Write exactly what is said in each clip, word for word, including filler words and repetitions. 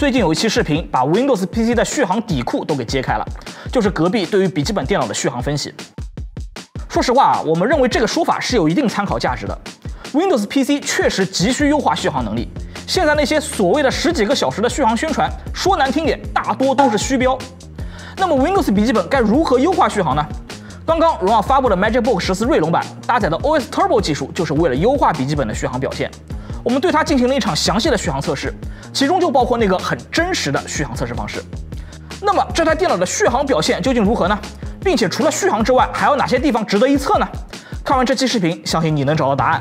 最近有一期视频把 Windows P C 的续航底库都给揭开了，就是隔壁对于笔记本电脑的续航分析。说实话啊，我们认为这个说法是有一定参考价值的。Windows P C 确实急需优化续航能力。现在那些所谓的十几个小时的续航宣传，说难听点，大多都是虚标。那么 Windows 笔记本该如何优化续航呢？刚刚荣耀发布的 MagicBook 十四锐龙版搭载的 O S Turbo 技术，就是为了优化笔记本的续航表现。我们对它进行了一场详细的续航测试，其中就包括那个很真实的续航测试方式。那么这台电脑的续航表现究竟如何呢？并且除了续航之外，还有哪些地方值得一测呢？看完这期视频，相信你能找到答案。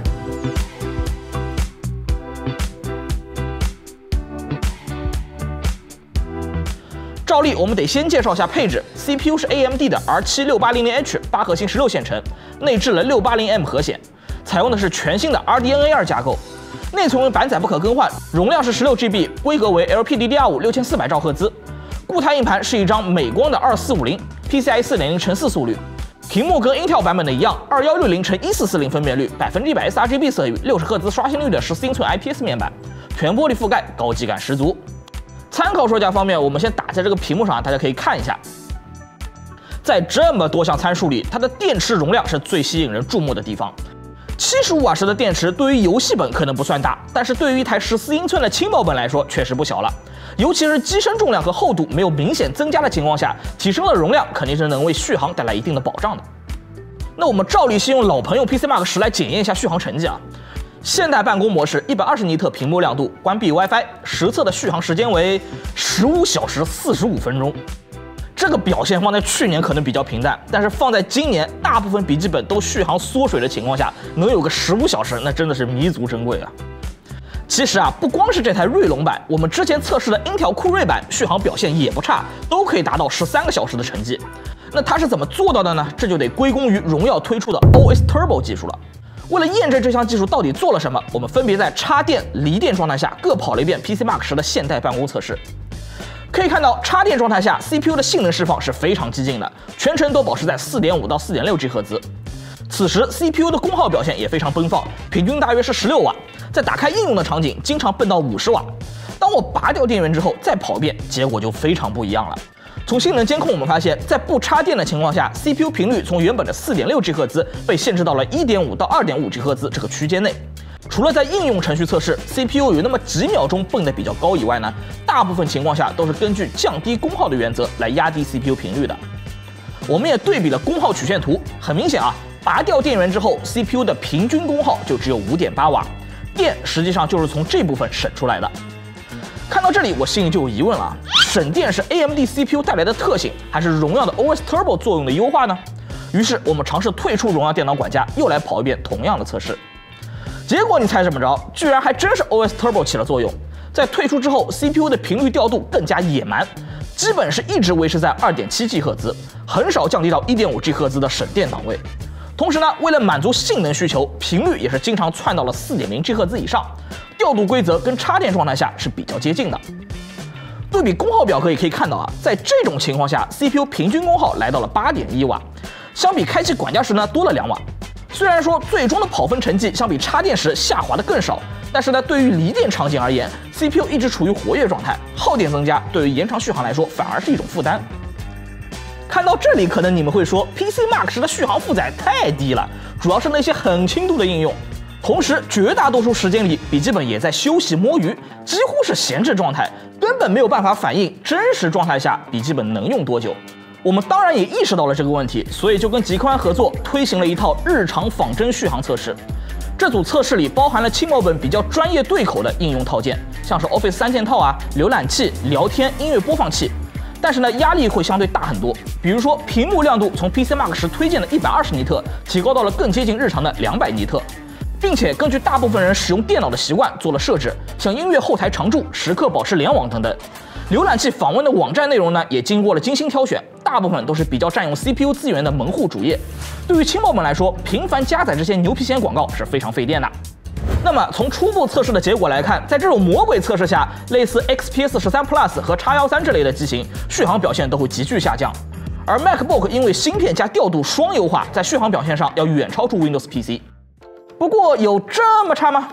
照例，我们得先介绍一下配置。C P U 是 A M D 的 R 七六八零零 H 八核心十六线程，内置了六八零 M 核显，采用的是全新的 R D N A 二架构。内存为板载不可更换，容量是十六 G B， 规格为 L P D D R 五六千四百兆赫兹。固态硬盘是一张美光的二四五零 P C I 四点零乘四速率，屏幕跟 Intel 版本的一样，二一六零乘一四四零分辨率，百分之一百 sRGB 色域，六十赫兹刷新率的十四英寸 I P S 面板，全玻璃覆盖，高级感十足。参考说价方面，我们先打在这个屏幕上，大家可以看一下。在这么多项参数里，它的电池容量是最吸引人注目的地方。七十五瓦时的电池对于游戏本可能不算大，但是对于一台十四英寸的轻薄本来说确实不小了。尤其是机身重量和厚度没有明显增加的情况下，提升了容量肯定是能为续航带来一定的保障的。那我们照例先用老朋友 P C Mark 十来检验一下续航成绩啊。现代办公模式一百二十尼特屏幕亮度，关闭 WiFi， 实测的续航时间为十五小时四十五分钟。这个表现放在去年可能比较平淡，但是放在今年，大部分笔记本都续航缩水的情况下，能有个十五小时，那真的是弥足珍贵啊。其实啊，不光是这台锐龙版，我们之前测试的 Intel 酷睿版续航表现也不差，都可以达到十三个小时的成绩。那它是怎么做到的呢？这就得归功于荣耀推出的 O S Turbo 技术了。为了验证这项技术到底做了什么，我们分别在插电、离电状态下各跑了一遍 P C Mark 十的现代办公测试。可以看到，插电状态下 C P U 的性能释放是非常激进的，全程都保持在 四点五到四点六 G 赫兹。此时 C P U 的功耗表现也非常奔放，平均大约是十六瓦，在打开应用的场景经常奔到五十瓦。当我拔掉电源之后再跑一遍，结果就非常不一样了。从性能监控我们发现，在不插电的情况下 ，C P U 频率从原本的 四点六 G 赫兹被限制到了 一点五到二点五 G 赫兹这个区间内。除了在应用程序测试 ，C P U 有那么几秒钟蹦得比较高以外呢，大部分情况下都是根据降低功耗的原则来压低 C P U 频率的。我们也对比了功耗曲线图，很明显啊，拔掉电源之后 ，C P U 的平均功耗就只有 五点八瓦，电实际上就是从这部分省出来的。看到这里，我心里就有疑问了啊，省电是 A M D C P U 带来的特性，还是荣耀的 O S Turbo 作用的优化呢？于是我们尝试退出荣耀电脑管家，又来跑一遍同样的测试。结果你猜怎么着？居然还真是 O S Turbo 起了作用。在退出之后 ，C P U 的频率调度更加野蛮，基本是一直维持在 二点七 G 赫兹，很少降低到 一点五 G 赫兹的省电档位。同时呢，为了满足性能需求，频率也是经常窜到了 四点零 G 赫兹以上。调度规则跟插电状态下是比较接近的。对比功耗表格也可以看到啊，在这种情况下 ，C P U 平均功耗来到了 八点一瓦，相比开启管家时呢多了两瓦。虽然说最终的跑分成绩相比插电时下滑的更少，但是呢，对于离电场景而言 ，C P U 一直处于活跃状态，耗电增加对于延长续航来说反而是一种负担。看到这里，可能你们会说 ，P C Mark 十的续航负载太低了，主要是那些很轻度的应用。同时，绝大多数时间里，笔记本也在休息摸鱼，几乎是闲置状态，根本没有办法反映真实状态下笔记本能用多久。我们当然也意识到了这个问题，所以就跟极宽合作推行了一套日常仿真续航测试。这组测试里包含了轻薄本比较专业对口的应用套件，像是 Office 三件套啊、浏览器、聊天、音乐播放器。但是呢，压力会相对大很多。比如说，屏幕亮度从 P C Mark 十推荐的一百二十尼特提高到了更接近日常的两百尼特。并且根据大部分人使用电脑的习惯做了设置，像音乐后台常驻、时刻保持联网等等。浏览器访问的网站内容呢，也经过了精心挑选，大部分都是比较占用 C P U 资源的门户主页。对于轻薄本来说，频繁加载这些牛皮癣广告是非常费电的。那么从初步测试的结果来看，在这种魔鬼测试下，类似 X P S 十三 Plus 和 X 一三这类的机型，续航表现都会急剧下降。而 MacBook 因为芯片加调度双优化，在续航表现上要远超出 Windows P C。不过有这么差吗？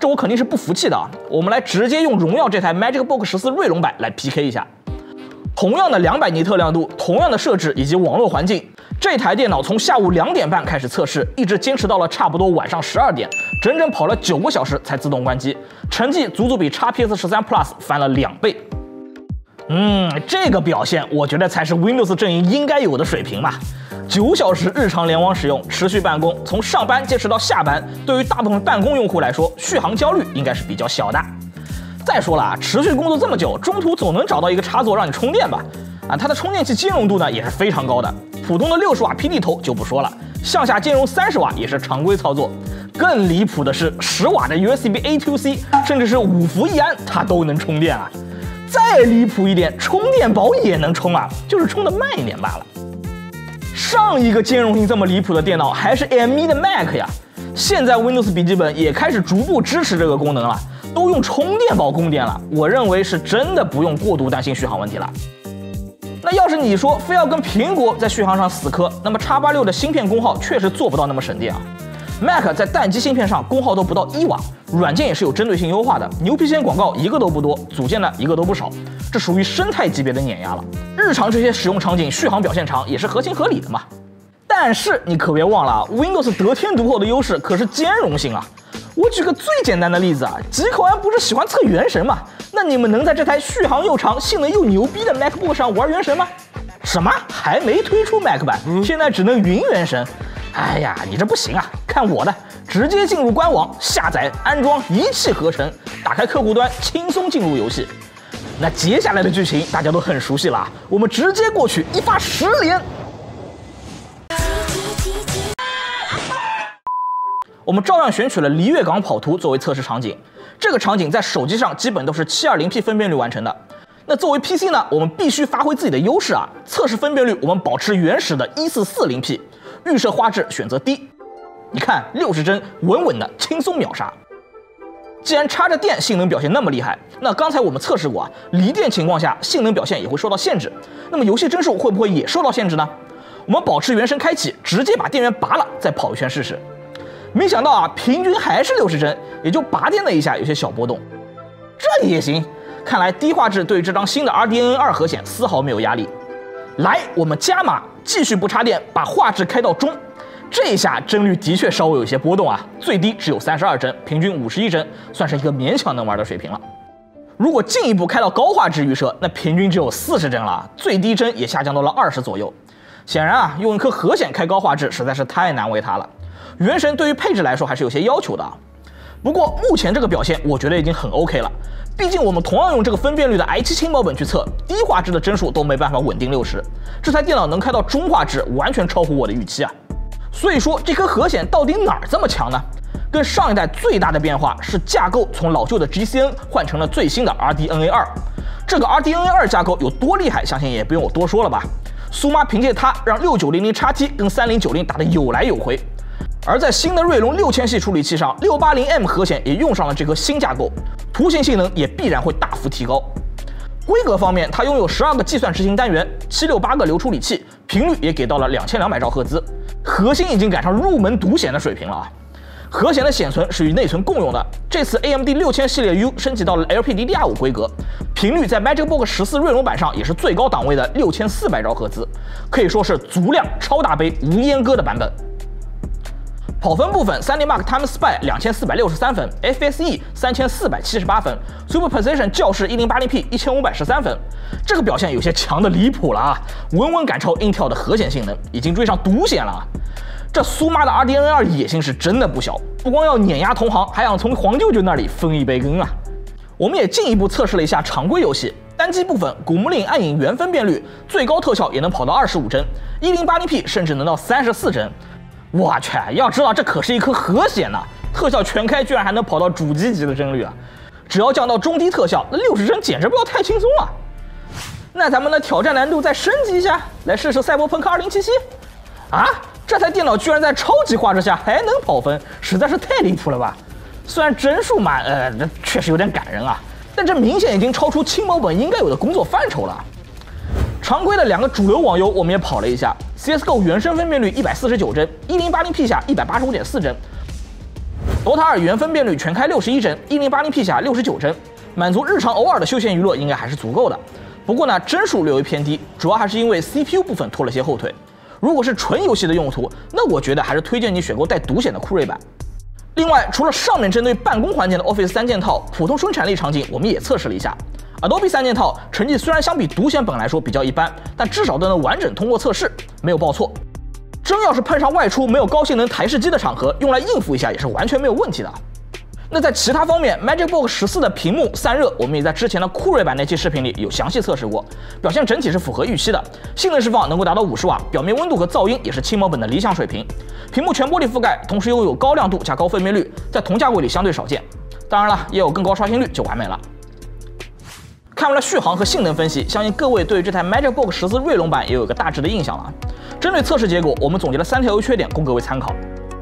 这我肯定是不服气的啊！我们来直接用荣耀这台 MagicBook 十四锐龙版来 P K 一下。同样的两百尼特亮度，同样的设置以及网络环境，这台电脑从下午两点半开始测试，一直坚持到了差不多晚上十二点，整整跑了九个小时才自动关机，成绩足足比 X P S 十三 Plus 翻了两倍。嗯，这个表现我觉得才是 Windows 阵营应该有的水平嘛。九小时日常联网使用，持续办公，从上班坚持到下班，对于大部分办公用户来说，续航焦虑应该是比较小的。再说了啊，持续工作这么久，中途总能找到一个插座让你充电吧？啊，它的充电器兼容度呢也是非常高的，普通的六十瓦 P D 头就不说了，向下兼容三十瓦也是常规操作。更离谱的是，十瓦的 U S B A to C， 甚至是五伏一安，它都能充电啊！再离谱一点，充电宝也能充啊，就是充的慢一点罢了。上一个兼容性这么离谱的电脑还是 M 一的 Mac 呀，现在 Windows 笔记本也开始逐步支持这个功能了。都用充电宝供电了，我认为是真的不用过度担心续航问题了。那要是你说非要跟苹果在续航上死磕，那么 X 八十六的芯片功耗确实做不到那么省电啊。Mac 在待机芯片上功耗都不到一瓦，软件也是有针对性优化的，牛皮癣广告一个都不多，组件呢一个都不少，这属于生态级别的碾压了。日常这些使用场景续航表现长也是合情合理的嘛。但是你可别忘了 ，Windows 得天独厚的优势可是兼容性啊。我举个最简单的例子啊，极口安不是喜欢测原神吗？那你们能在这台续航又长、性能又牛逼的 MacBook 上玩原神吗？什么？还没推出 Mac 版，现在只能云原神？哎呀，你这不行啊！看我的，直接进入官网下载、安装，一气呵成，打开客户端，轻松进入游戏。那接下来的剧情大家都很熟悉了啊，我们直接过去一发十连。我们照样选取了璃月港跑图作为测试场景，这个场景在手机上基本都是 七二零P 分辨率完成的。那作为 P C 呢，我们必须发挥自己的优势啊！测试分辨率我们保持原始的一四四零P， 预设画质选择低。你看六十帧稳稳的轻松秒杀。既然插着电性能表现那么厉害，那刚才我们测试过啊，离电情况下性能表现也会受到限制。那么游戏帧数会不会也受到限制呢？我们保持原神开启，直接把电源拔了，再跑一圈试试。没想到啊，平均还是六十帧，也就拔电了一下，有些小波动，这也行。看来低画质对于这张新的 R D N A 二核显丝毫没有压力。来，我们加码，继续不插电，把画质开到中。这一下帧率的确稍微有些波动啊，最低只有三十二帧，平均五十一帧，算是一个勉强能玩的水平了。如果进一步开到高画质预设，那平均只有四十帧了，最低帧也下降到了二十左右。显然啊，用一颗核显开高画质实在是太难为它了。原神对于配置来说还是有些要求的啊。不过目前这个表现我觉得已经很 OK 了，毕竟我们同样用这个分辨率的 i 七 轻薄本去测，低画质的帧数都没办法稳定六十，这台电脑能开到中画质，完全超乎我的预期啊。所以说这颗核显到底哪儿这么强呢？跟上一代最大的变化是架构从老旧的 G C N 换成了最新的 R D N A 二。这个 R D N A 二架构有多厉害，相信也不用我多说了吧。苏妈凭借它让六九零零 X T 跟三零九零打得有来有回。而在新的锐龙六千系处理器上， 六八零 M 核显也用上了这颗新架构，图形性能也必然会大幅提高。规格方面，它拥有十二个计算执行单元，七六八个流处理器，频率也给到了两千两百兆赫兹，核心已经赶上入门独显的水平了啊！核显的显存是与内存共用的，这次 A M D 六千系列 U 升级到了 L P D D R 五规格，频率在 MagicBook 十四锐龙版上也是最高档位的六千四百兆赫兹，可以说是足量超大杯无阉割的版本。跑分部分 ，三 D Mark Time Spy 两千四百六十三分 ，F S E 三千四百七十八分 ，Superposition 校视 一零八零P 一千五百十三分，这个表现有些强的离谱了啊！稳稳赶超 Intel 的核显性能，已经追上独显了啊！这苏妈的 R D N A 二野心是真的不小，不光要碾压同行，还想从黄舅舅那里分一杯羹啊！我们也进一步测试了一下常规游戏，单机部分，古墓丽影暗影原分辨率最高特效也能跑到二十五帧， 一零八零P 甚至能到三十四帧。我去，要知道这可是一颗核显呐，特效全开居然还能跑到主机级的帧率啊！只要降到中低特效，那六十帧简直不要太轻松了。那咱们的挑战难度再升级一下，来试试赛博朋克二零七七。啊，这台电脑居然在超级画质下还能跑分，实在是太离谱了吧！虽然帧数嘛，呃，这确实有点感人啊，但这明显已经超出轻薄本应该有的工作范畴了。常规的两个主流网游我们也跑了一下 ，C S G O 原生分辨率一百四十九帧， 一零八零P 下一百八十五点四帧 Dota 二原分辨率全开六十一帧， 一零八零 P 下六十九帧，满足日常偶尔的休闲娱乐应该还是足够的。不过呢，帧数略微偏低，主要还是因为 C P U 部分拖了些后腿。如果是纯游戏的用途，那我觉得还是推荐你选购带独显的酷睿版。另外，除了上面针对办公环境的 Office 三件套，普通生产力场景我们也测试了一下。Adobe 三件套成绩虽然相比独显本来说比较一般，但至少都能完整通过测试，没有报错。真要是碰上外出没有高性能台式机的场合，用来应付一下也是完全没有问题的。那在其他方面 ，MagicBook 十四的屏幕散热，我们也在之前的酷睿版那期视频里有详细测试过，表现整体是符合预期的，性能释放能够达到五十瓦，表面温度和噪音也是轻薄本的理想水平。屏幕全玻璃覆盖，同时又有高亮度加高分辨率，在同价位里相对少见。当然了，也有更高刷新率就完美了。看完了续航和性能分析，相信各位对于这台 MagicBook 十四锐龙版也有一个大致的印象了。针对测试结果，我们总结了三条优缺点供各位参考。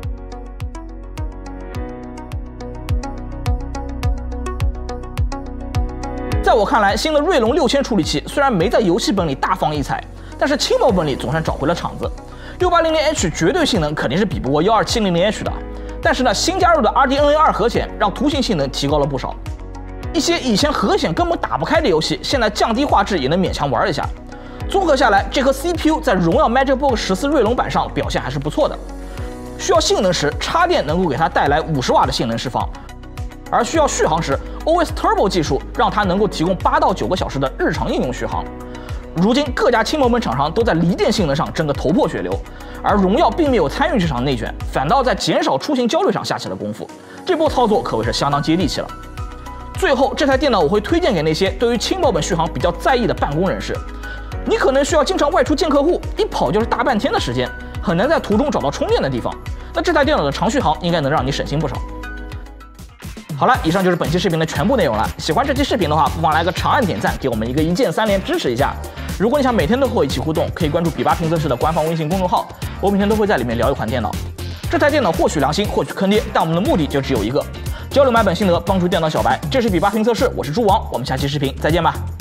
在我看来，新的锐龙六千处理器虽然没在游戏本里大放异彩，但是轻薄本里总算找回了场子。六八零零 H 绝对性能肯定是比不过一二七零零 H 的，但是呢，新加入的 R D N A 二核显让图形性能提高了不少。一些以前核显根本打不开的游戏，现在降低画质也能勉强玩一下。综合下来，这颗 C P U 在荣耀 MagicBook 十四锐龙版上表现还是不错的。需要性能时，插电能够给它带来五十瓦的性能释放。而需要续航时 ，O S Turbo 技术让它能够提供八到九个小时的日常应用续航。如今各家轻薄本厂商都在锂电性能上争个头破血流，而荣耀并没有参与这场内卷，反倒在减少出行焦虑上下起了功夫。这波操作可谓是相当接地气了。最后，这台电脑我会推荐给那些对于轻薄本续航比较在意的办公人士。你可能需要经常外出见客户，一跑就是大半天的时间，很难在途中找到充电的地方。那这台电脑的长续航应该能让你省心不少。好了，以上就是本期视频的全部内容了。喜欢这期视频的话，不妨来个长按点赞，给我们一个一键三连支持一下。如果你想每天都和我一起互动，可以关注比巴评测室的官方微信公众号，我每天都会在里面聊一款电脑。这台电脑或许良心，或许坑爹，但我们的目的就只有一个：交流买本心得，帮助电脑小白。这是比巴评测室，我是猪王，我们下期视频再见吧。